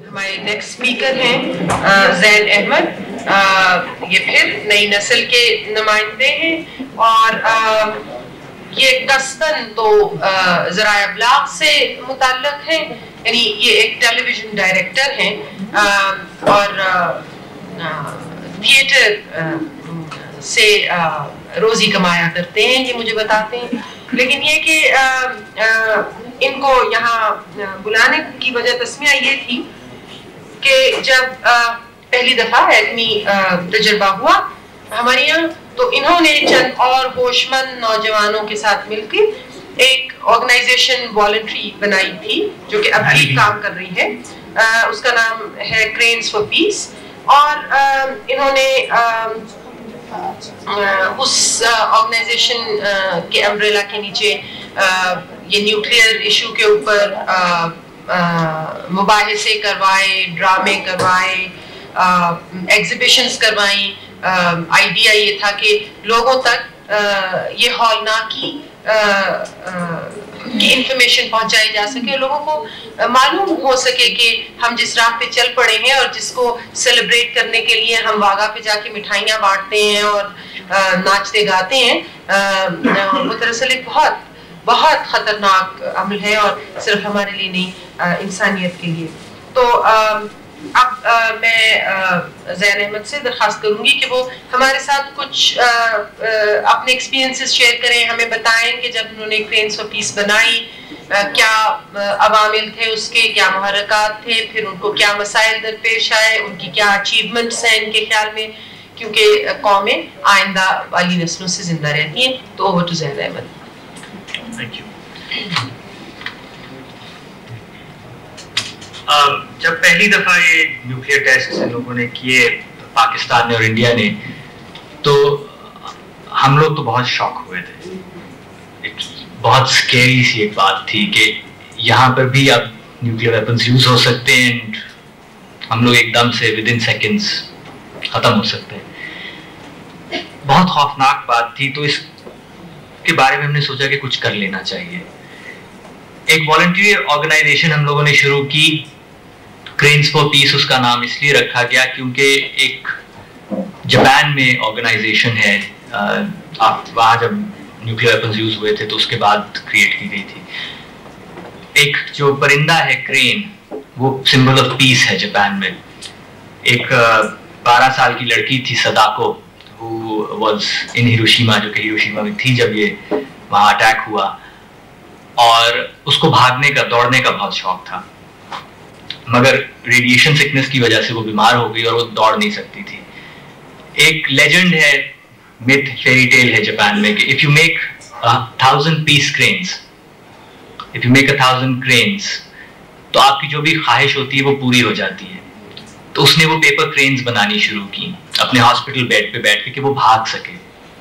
हमारे next speaker हैं जैन अहमद। ये फिर नई नस्ल के नुमाइंदे हैं और ये कस्तन तो ज़राए अबलाग से मुताल्लिक हैं, यानी ये एक टेलीविज़न डायरेक्टर हैं और थिएटर से रोज़ी कमाया करते हैं, ये मुझे बताते हैं। लेकिन ये कि इनको यहाँ बुलाने की वजह तस्मिया ये थी कि जब पहली दफ़ा एटमी तजर्बा हुआ हमारे यहाँ, तो इन्होंने चंद और होशमंद नौजवानों के साथ मिलकर एक ऑर्गेनाइजेशन वॉलंटरी बनाई थी जो कि अब भी काम कर रही है। उसका नाम है क्रेन्स फॉर पीस और इन्होंने उस ऑर्गेनाइजेशन के अम्ब्रेला के नीचे ये न्यूक्लियर इशू के ऊपर मुबाहिसे करवाए, ड्रामे करवाए, एग्जिबिशंस करवाई। आइडिया ये था कि लोगों तक ये हौलनाकी की इंफॉर्मेशन पहुंचाई जा सके, लोगों को मालूम हो सके कि हम जिस राह पे चल पड़े हैं और जिसको सेलिब्रेट करने के लिए हम वागा पे जाके मिठाइयाँ बांटते हैं और नाचते गाते हैं, वो दरअसल एक बहुत बहुत खतरनाक अमल है और सिर्फ हमारे लिए नहीं, इंसानियत के लिए। तो अब मैं ज़ैन अहमद से दरख्वास्त करूंगी कि वो हमारे साथ कुछ अपने एक्सपीरियंसेस शेयर करें, हमें बताएं कि जब उन्होंने क्रेन्स फॉर पीस बनाई क्या अवामिल थे उसके, क्या मुहर्रकात थे, फिर उनको क्या मसाइल दरपेश आए, उनकी क्या अचीवमेंट्स हैं इनके ख्याल में, क्योंकि कौमें आइंदा वाली नस्लों से जिंदा रहती हैं। तो over to Zain Ahmed. Thank you. जब पहली दफा ये न्यूक्लियर टेस्ट इन लोगों ने किए पाकिस्तान ने और इंडिया ने, तो हम लोग तो बहुत शॉक हुए थे। एक बहुत स्केरी सी एक बात थी कि यहाँ पर भी अब न्यूक्लियर वेपन्स यूज हो सकते हैं, हम लोग एकदम से विद इन सेकेंड्स खत्म हो सकते हैं। बहुत खौफनाक बात थी, तो इसके बारे में हमने सोचा कि कुछ कर लेना चाहिए। एक वॉलंटियर ऑर्गेनाइजेशन हम लोगों ने शुरू की, क्रेन्स फॉर पीस उसका नाम इसलिए रखा गया क्योंकि एक जापान में ऑर्गेनाइजेशन है, वहाँ जब न्यूक्लियर वेपन्स यूज हुए थे तो उसके बाद क्रिएट की गई थी। एक जो परिंदा है क्रेन, वो सिंबल ऑफ पीस है जापान में। एक 12 साल की लड़की थी Sadako, who was in Hiroshima, जो कि हिरोशिमा में थी जब ये वहाँ अटैक हुआ, और उसको भागने का, दौड़ने का बहुत शौक था, मगर रेडिएशन सिकनेस की वजह से वो बीमार हो गई और वो दौड़ नहीं सकती थी। एक लेजेंड है, मिथ, फेरी टेल है जापान में कि if you make 1000 peace cranes, if you make 1000 cranes, तो आपकी जो भी ख्वाहिश होती है वो पूरी हो जाती है। तो उसने वो पेपर क्रेन्स बनानी शुरू की अपने हॉस्पिटल बेड पे बैठ के कि वो भाग सके,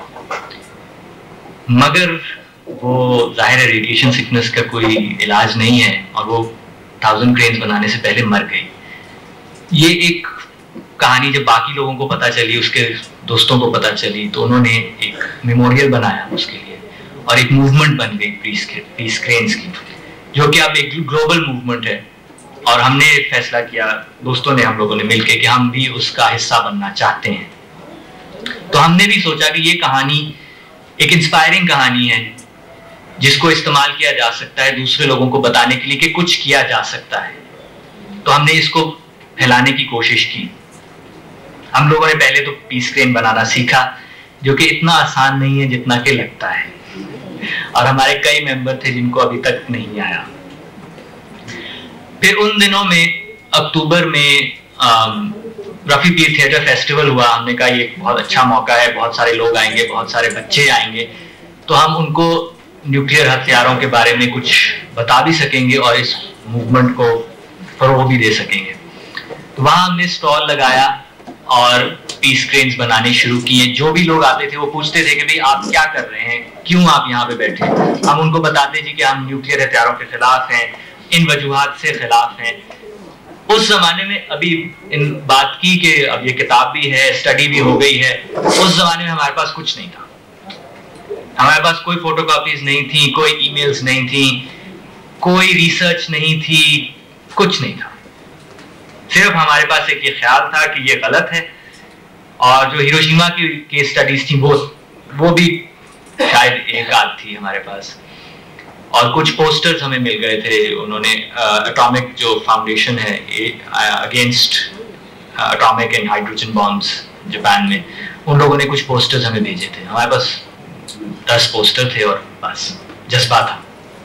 मगर वो जाहिर है रेडिएशन सिकनेस का कोई इलाज नहीं है और वो 1000 क्रेन्स बनाने से पहले मर गई। ये एक कहानी जब बाकी लोगों को पता चली, उसके दोस्तों को पता चली, तो उन्होंने एक मेमोरियल बनाया उसके लिए और एक मूवमेंट बन गई पीस क्रेन्स की, जो कि अब एक ग्लोबल मूवमेंट है। और हमने फैसला किया, दोस्तों ने, हम लोगों ने मिलकर, कि हम भी उसका हिस्सा बनना चाहते हैं। तो हमने भी सोचा कि ये कहानी एक इंस्पायरिंग कहानी है जिसको इस्तेमाल किया जा सकता है दूसरे लोगों को बताने के लिए कि कुछ किया जा सकता है। तो हमने इसको फैलाने की कोशिश की। हम लोगों ने पहले तो पीस क्रेन बनाना सीखा, जो कि इतना आसान नहीं है जितना कि लगता है, और हमारे कई मेंबर थे जिनको अभी तक नहीं आया। फिर उन दिनों में अक्टूबर में रफी पीर थिएटर फेस्टिवल हुआ। हमने कहा ये बहुत अच्छा मौका है, बहुत सारे लोग आएंगे, बहुत सारे बच्चे आएंगे, तो हम उनको न्यूक्लियर हथियारों के बारे में कुछ बता भी सकेंगे और इस मूवमेंट को फरोग भी दे सकेंगे। तो वहाँ हमने स्टॉल लगाया और पीस क्रेन्स बनाने शुरू किए। जो भी लोग आते थे वो पूछते थे कि भाई आप क्या कर रहे हैं, क्यों आप यहाँ पे बैठे। हम उनको बताते थे कि हम न्यूक्लियर हथियारों के खिलाफ हैं, इन वजूहात से खिलाफ हैं। उस जमाने में अभी इन बात की कि अब ये किताब भी है, स्टडी भी हो गई है, उस जमाने में हमारे पास कुछ नहीं था। हमारे पास कोई फोटोकॉपीज नहीं थी, कोई ईमेल्स नहीं थी, कोई रिसर्च नहीं थी, कुछ नहीं था। सिर्फ हमारे पास एक ये ख्याल था कि ये गलत है, और जो हिरोशिमा की केस स्टडीज थी वो भी शायद एक आध थी हमारे पास, और कुछ पोस्टर्स हमें मिल गए थे। उन्होंने एटॉमिक जो फाउंडेशन है against atomic and hydrogen bombs Japan में, उन लोगों ने कुछ पोस्टर्स हमें भेजे थे। हमारे पास 10 पोस्टर थे और बस जज्बा था।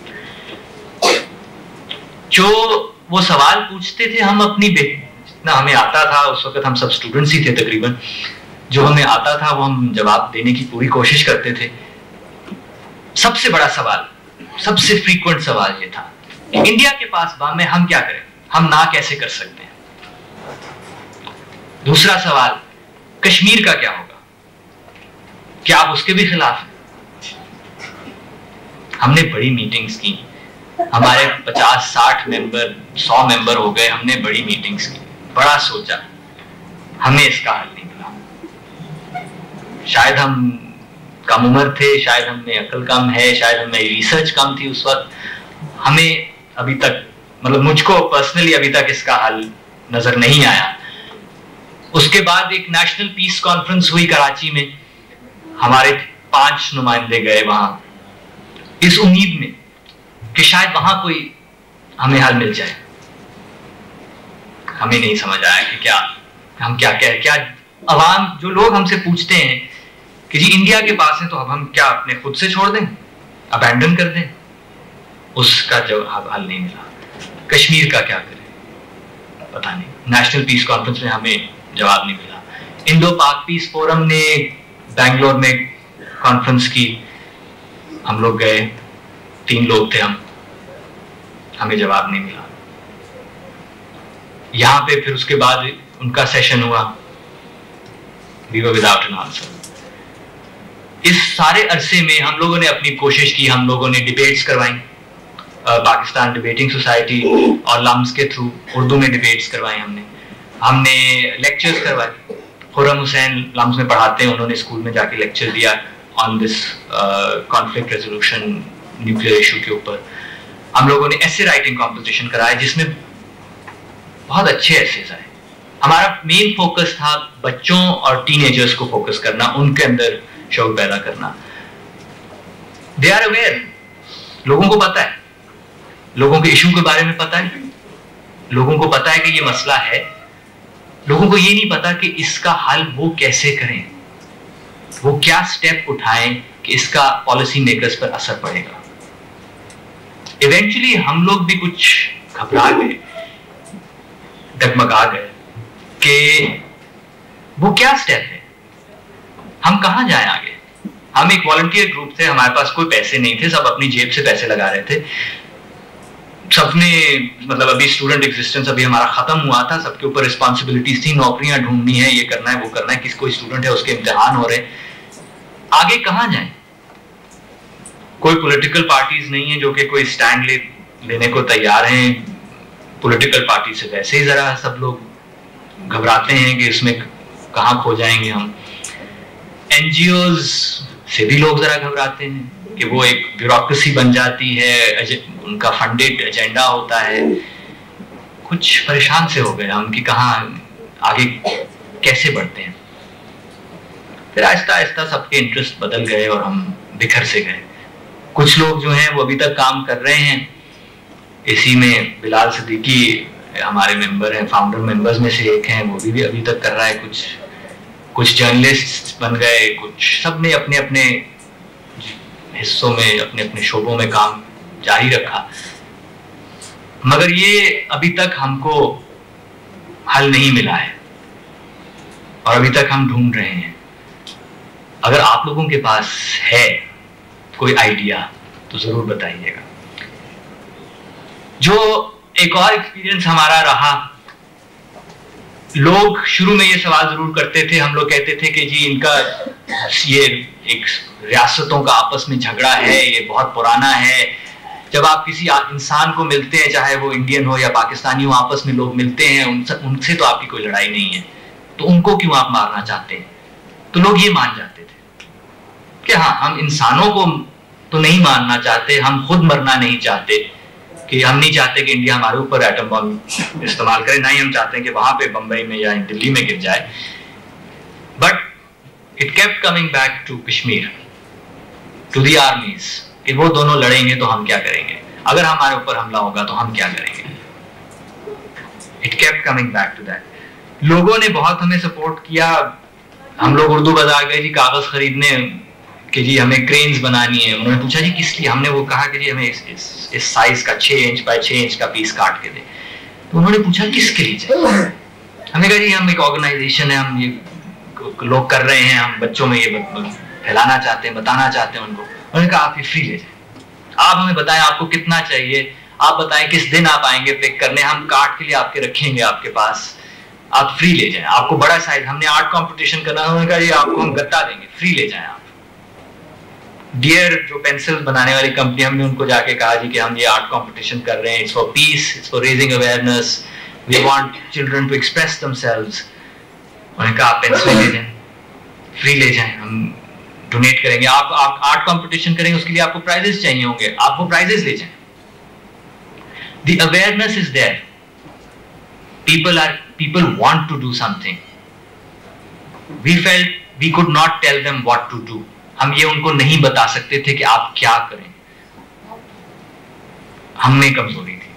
जो वो सवाल पूछते थे, हम अपनी जितना हमें आता था, उस वक्त हम सब स्टूडेंट्स ही थे तकरीबन, जो हमें आता था वो हम जवाब देने की पूरी कोशिश करते थे। सबसे बड़ा सवाल, सबसे फ्रीक्वेंट सवाल ये था कि इंडिया के पास बम है, हम क्या करें, हम ना कैसे कर सकते हैं। दूसरा सवाल, कश्मीर का क्या होगा, क्या आप उसके भी खिलाफ हैं। हमने बड़ी मीटिंग्स की, हमारे 50-60 मेंबर 100 मेंबर हो गए, हमने बड़ी मीटिंग्स की, बड़ा सोचा, हमें इसका हल नहीं मिला। शायद हम कम उम्र थे, शायद हमें अकल कम है, शायद हमें रिसर्च कम थी उस वक्त, हमें अभी तक, मतलब मुझको पर्सनली अभी तक इसका हल नजर नहीं आया। उसके बाद एक नेशनल पीस कॉन्फ्रेंस हुई कराची में, हमारे 5 नुमाइंदे गए वहां, इस उम्मीद में कि शायद वहां कोई हमें हल मिल जाए। हमें नहीं समझ आया कि क्या हम क्या कह, क्या अवाम, जो लोग हमसे पूछते हैं कि जी इंडिया के पास है तो अब हम क्या अपने खुद से छोड़ दें, अबैंडन कर दें, उसका जवाब हल नहीं मिला। कश्मीर का क्या करें, पता नहीं। नेशनल पीस कॉन्फ्रेंस में हमें जवाब नहीं मिला। इंडो पाक पीस फोरम ने बैंगलोर में कॉन्फ्रेंस की, हम लोग गए, 3 लोग थे हम, हमें जवाब नहीं मिला। यहां पे फिर उसके बाद उनका सेशन हुआ, we were without an answer. इस सारे अरसे में हम लोगों ने अपनी कोशिश की, हम लोगों ने डिबेट्स करवाई, पाकिस्तान डिबेटिंग सोसाइटी और लम्स के थ्रू उर्दू में डिबेट्स करवाई हमने लेक्चर्स करवाए। खुर्रम हुसैन लम्स में पढ़ाते हैं, उन्होंने स्कूल में जाके लेक्चर दिया on this conflict resolution nuclear issue के ऊपर। हम लोगों ने एसे राइटिंग कॉम्पिटिशन कराया जिसमें बहुत अच्छे एसेज आए। हमारा मेन फोकस था बच्चों और टीनेजर्स को फोकस करना, उनके अंदर शौक पैदा करना। दे आर अवेयर, लोगों को पता है, लोगों के इशू के बारे में पता है, लोगों को पता है कि ये मसला है, लोगों को ये नहीं पता कि इसका हल वो कैसे करें, वो क्या स्टेप उठाएं कि इसका पॉलिसी मेकर्स पर असर पड़ेगा। इवेंचुअली हम लोग भी कुछ घबरा गए, डगमगा गए कि वो क्या स्टेप है, हम कहां जाएं आगे। हम एक वॉलंटियर ग्रुप थे, हमारे पास कोई पैसे नहीं थे, सब अपनी जेब से पैसे लगा रहे थे। सबने, मतलब अभी स्टूडेंट एग्जिस्टेंस अभी हमारा खत्म हुआ था, सबके ऊपर रिस्पॉन्सिबिलिटीज थी, नौकरियां ढूंढनी है, ये करना है, वो करना है, किस कोई स्टूडेंट है उसके इम्तिहान हो रहे, आगे कहां जाएं। कोई पॉलिटिकल पार्टीज नहीं है जो कि कोई स्टैंड लेने को तैयार हैं। पॉलिटिकल पार्टी से वैसे ही जरा सब लोग घबराते हैं कि इसमें कहां खो जाएंगे हम। एनजीओज से भी लोग जरा घबराते हैं कि वो एक ब्यूरोक्रेसी बन जाती है, उनका फंडेड एजेंडा होता है। कुछ परेशान से हो गए हम कि कहां आगे कैसे बढ़ते हैं। फिर आहिस्ता आहिस्ता सबके इंटरेस्ट बदल गए और हम बिखर से गए। कुछ लोग जो हैं वो अभी तक काम कर रहे हैं, इसी में बिलाल सिद्दीकी हमारे मेंबर हैं, फाउंडर मेंबर्स में से एक हैं, वो भी अभी तक कर रहा है। कुछ जर्नलिस्ट बन गए, कुछ सब ने अपने अपने हिस्सों में, अपने अपने शोबों में काम जारी रखा, मगर ये अभी तक हमको हल नहीं मिला है और अभी तक हम ढूंढ रहे हैं। अगर आप लोगों के पास है कोई आइडिया तो जरूर बताइएगा। जो एक और एक्सपीरियंस हमारा रहा, लोग शुरू में ये सवाल जरूर करते थे, हम लोग कहते थे कि जी इनका ये एक रियासतों का आपस में झगड़ा है, ये बहुत पुराना है। जब आप किसी इंसान को मिलते हैं, चाहे वो इंडियन हो या पाकिस्तानी हो, आपस में लोग मिलते हैं, उनसे तो आपकी कोई लड़ाई नहीं है, तो उनको क्यों आप मारना चाहते हैं। तो लोग ये मान जाते थे कि हाँ, हम इंसानों को तो नहीं मारना चाहते, हम खुद मरना नहीं चाहते, कि हम नहीं चाहते कि इंडिया हमारे ऊपर एटम बम इस्तेमाल करे, ना ही हम चाहते हैं कि वहां पे बंबई में या दिल्ली में गिर जाए। But it kept coming back to Kashmir, to the armies, कि वो दोनों लड़ेंगे तो हम क्या करेंगे, अगर हमारे ऊपर हमला होगा तो हम क्या करेंगे। It kept coming back to that. लोगों ने बहुत हमें सपोर्ट किया। हम लोग उर्दू बाजार गए जी कागज खरीदने कि जी हमें क्रेन्स बनानी है। उन्होंने पूछा जी किस लिए, हमने वो कहा कि जी हमें इस साइज का 6 इंच बाय 6 इंच का पीस काट के दे। तो उन्होंने पूछा किसके लिए चाहिए। हमने कहा जी हम एक ऑर्गेनाइजेशन है, हम ये लोग कर रहे हैं, हम बच्चों में ये फैलाना चाहते हैं, बताना चाहते हैं उनको। उन्होंने कहा आप ये फ्री ले जाए, आप हमें बताएं आपको कितना चाहिए, आप बताएं किस दिन आप आएंगे पिक करने, हम काट के लिए आपके रखेंगे आपके पास, आप फ्री ले जाएं। आपको बड़ा साइज, हमने आर्ट कंपटीशन करना, उन्होंने कहा ये आपको हम गत्ता देंगे, फ्री ले जाएं आप। डियर जो पेंसिल बनाने वाली कंपनी, हमने उनको जाके कहा जी कि हम ये आर्ट कंपटीशन कर रहे हैं, it's for peace, it's for raising awareness, we want children to express themselves. उन्होंने कहा आप पेंसिल ले जाएं, फ्री ले जाएं, हम डोनेट करेंगे। आप आर्ट कंपटीशन करेंगे, उसके लिए आपको प्राइजेस चाहिए होंगे, आप वो प्राइजेस ले जाएं। The awareness is there, people want to do something. We felt we could not tell them what to do. हम ये उनको नहीं बता सकते थे कि आप क्या करें, हम में कमजोरी थी।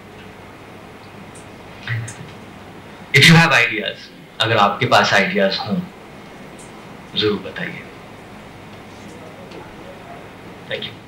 If you have ideas, अगर आपके पास आइडियाज हों जरूर बताइए। Thank you.